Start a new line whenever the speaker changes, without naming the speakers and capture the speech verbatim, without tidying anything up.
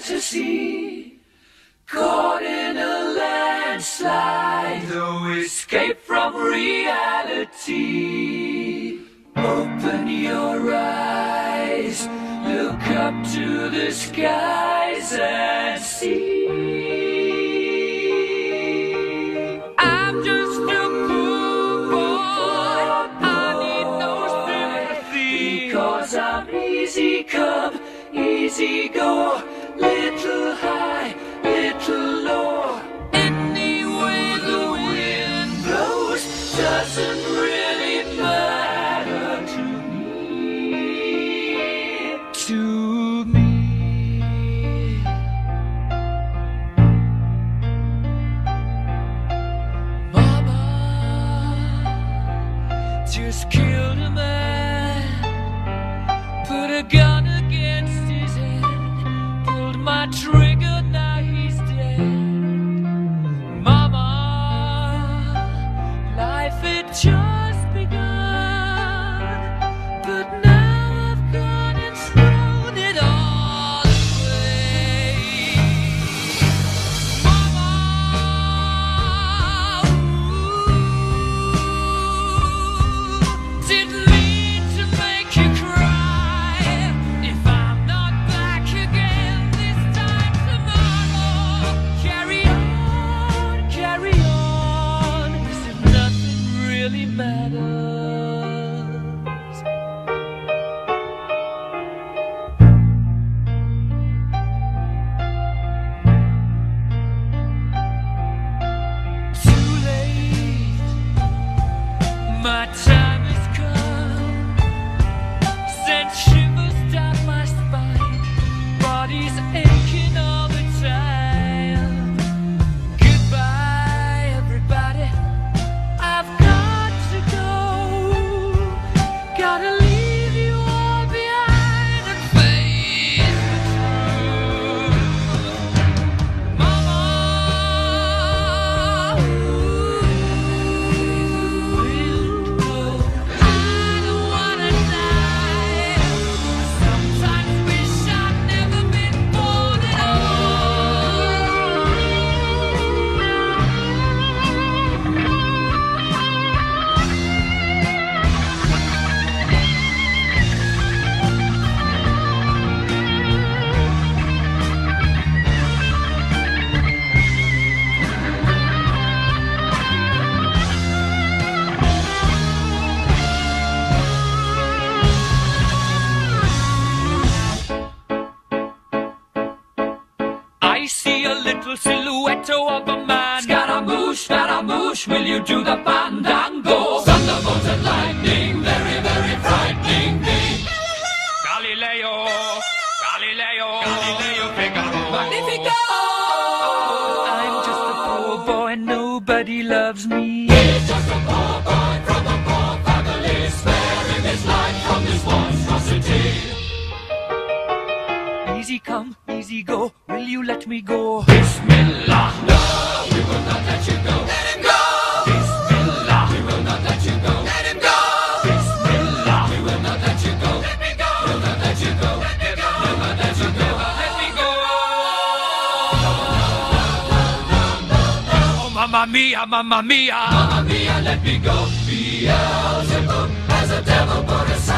fantasy, caught in a landslide, no escape from reality. Open your eyes, look up to the skies and see. I'm just a poor boy, I need no sympathy, because I'm easy come, easy go, little high, little low. Any way the wind blows doesn't really matter to me, to me. Mama just killed a man, put a gun against his head, pulled my trigger, now he's dead. Mama, life had just begun, but now I've gone and thrown it all away. Mama, ooh, didn't mean to make you cry. If I'm not back again this time tomorrow, carry on, carry on, as if nothing really matters. Too late, my time has come, sent shivers down my spine, body's aching all the time. Goodbye, everybody, I've got to go, gotta leave you all behind and face the truth. Mama, I don't wanna die. Sometimes wish I'd never been born at I see a little silhouette of a man. Scaramouche, Scaramouche, will you do the fandango? Thunderbolt and lightning, very, very frightening me. Galileo, Galileo, Galileo Figaro, Magnifico! I'm just a poor boy, nobody loves me. He's just a poor boy from a poor family, sparing his life from this monstrosity. Easy come, easy go, will you let me go? Bismillah, no, we will not let you go. Let him go! Bismillah, we will not let you go. Let him go! Bismillah, we will not let you go. Let me go! We'll not let you go. Let me go! We'll not let you go. Let me go! Oh, mamma mia, mamma mia! Mamma mia, let me go. Beelzebub has a devil put aside.